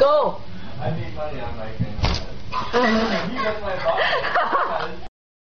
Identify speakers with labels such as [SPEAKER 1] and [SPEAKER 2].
[SPEAKER 1] Go!
[SPEAKER 2] I need money on my thing. He got my box.